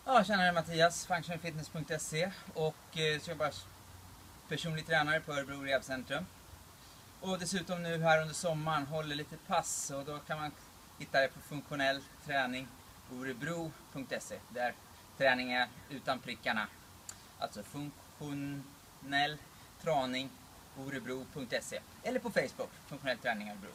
Ja, tjänare Mattias, functionfitness.se och så jobbar personlig tränare på Örebro Rehabcentrum. Och dessutom nu här under sommaren håller lite pass och då kan man hitta det på funktionell träning Örebro.se där träning är utan prickarna. Alltså funktionell träning Örebro.se eller på Facebook, funktionell träning Örebro.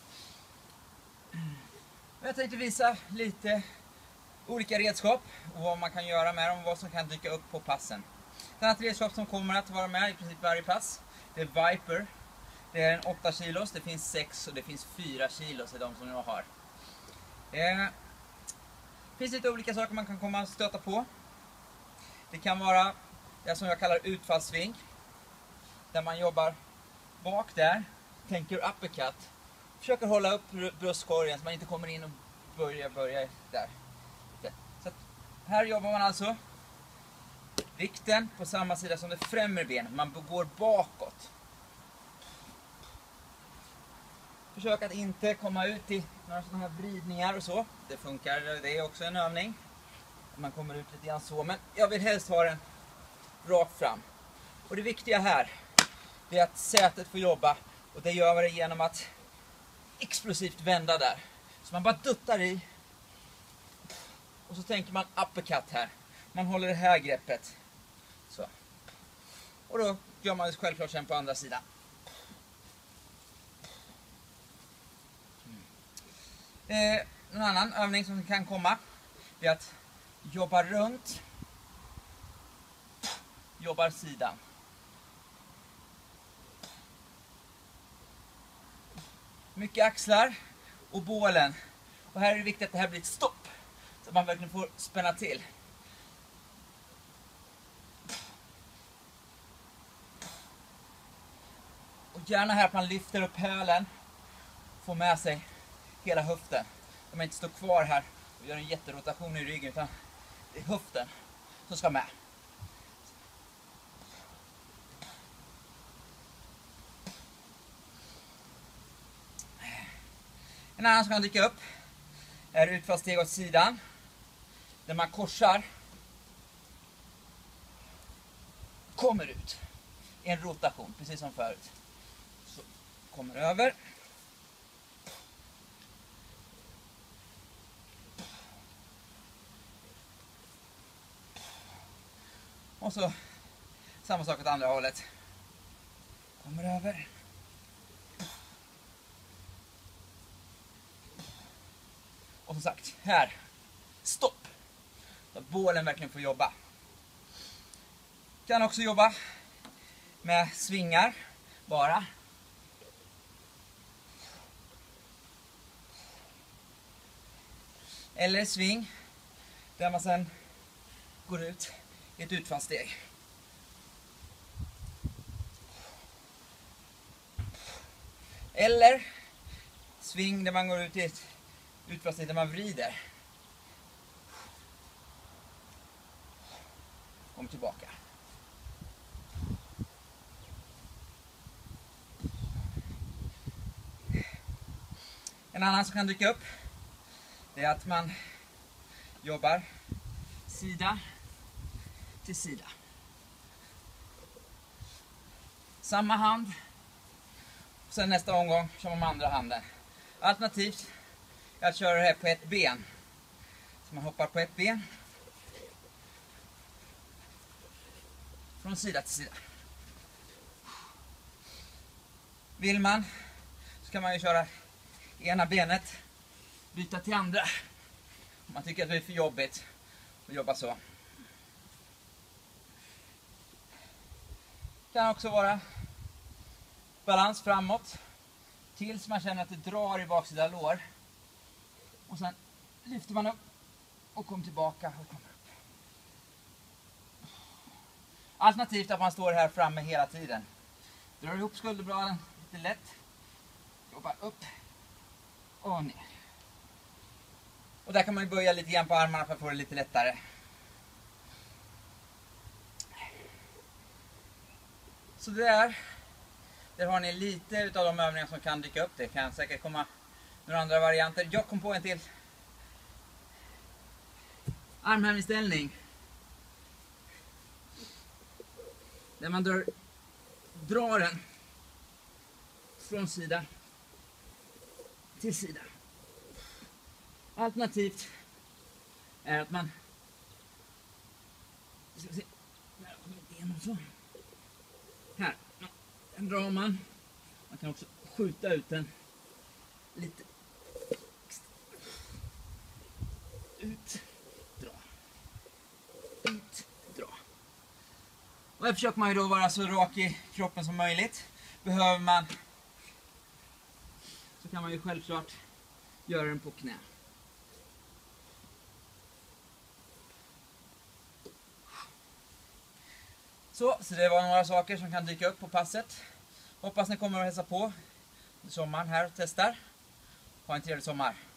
Jag tänkte visa lite olika redskap och vad man kan göra med dem och vad som kan dyka upp på passen. Ett annat redskap som kommer att vara med i princip varje pass, det är Viper. Det är en 8 kilos, det finns 6 och det finns 4 kilos i de som jag har. Det finns lite olika saker man kan komma att stöta på. Det kan vara det som jag kallar utfallssving. Där man jobbar bak där, tänker uppercut. Försöker hålla upp bröstkorgen så man inte kommer in och börjar där. Så att här jobbar man alltså vikten på samma sida som det främre benet. Man går bakåt. Försök att inte komma ut i några sådana här vridningar och så. Det funkar, det är också en övning. Man kommer ut lite grann så, men jag vill helst ha den rakt fram. Och det viktiga här är att sätet får jobba och det gör man genom att explosivt vända där. Så man bara duttar i och så tänker man uppercut här. Man håller det här greppet. Så. Och då gör man det självklart sen på andra sidan. En annan övning som kan komma är att jobba runt, jobbar sidan. Mycket axlar och bålen. Och här är det viktigt att det här blir ett stopp. Så att man verkligen får spänna till. Och gärna här att man lyfter upp hälen. Får med sig hela höften. Att man inte står kvar här och gör en jätterotation i ryggen utan det är höften som ska med. En annan som kan dyka upp är utfallssteg åt sidan. Där man korsar. Kommer ut. En rotation, precis som förut. Så, kommer över. Och så samma sak åt andra hållet. Kommer över. Och som sagt, här. Stopp. Så att bålen verkligen får jobba. Kan också jobba med svingar. Bara. Eller sving. Där man sen går ut i ett utfallssteg. Eller sving där man går ut i ett utfallssteg där man vrider. Kom tillbaka. En annan som kan dyka upp det är att man jobbar sida till sida. Samma hand. Och sen nästa omgång kör man med andra handen. Alternativt är att köra det här på ett ben. Så man hoppar på ett ben. Från sida till sida. Vill man så kan man ju köra ena benet. Byta till andra. Om man tycker att det är för jobbigt att jobba så. Kan också vara balans framåt tills man känner att det drar i baksida lår. Och sen lyfter man upp och kommer tillbaka och kommer upp. Alternativt att man står här framme hela tiden. Drar ihop skulderbladen lite lätt. Jobbar upp och ner. Och där kan man ju böja lite grann på armarna för att få det lite lättare. Så där har ni lite utav de övningar som kan dyka upp. Det kan säkert komma några andra varianter. Jag kom på en till. Armhävningsställning. Där man drar den från sida till sida. Alternativt är att man så. Här, den drar man. Man kan också skjuta ut den lite. Ut, dra. Ut, dra. Och här försöker man ju då vara så rak i kroppen som möjligt. Behöver man så kan man ju självklart göra den på knä. Så det var några saker som kan dyka upp på passet. Hoppas ni kommer att hälsa på i sommaren här och testar. Ha en trevlig sommar.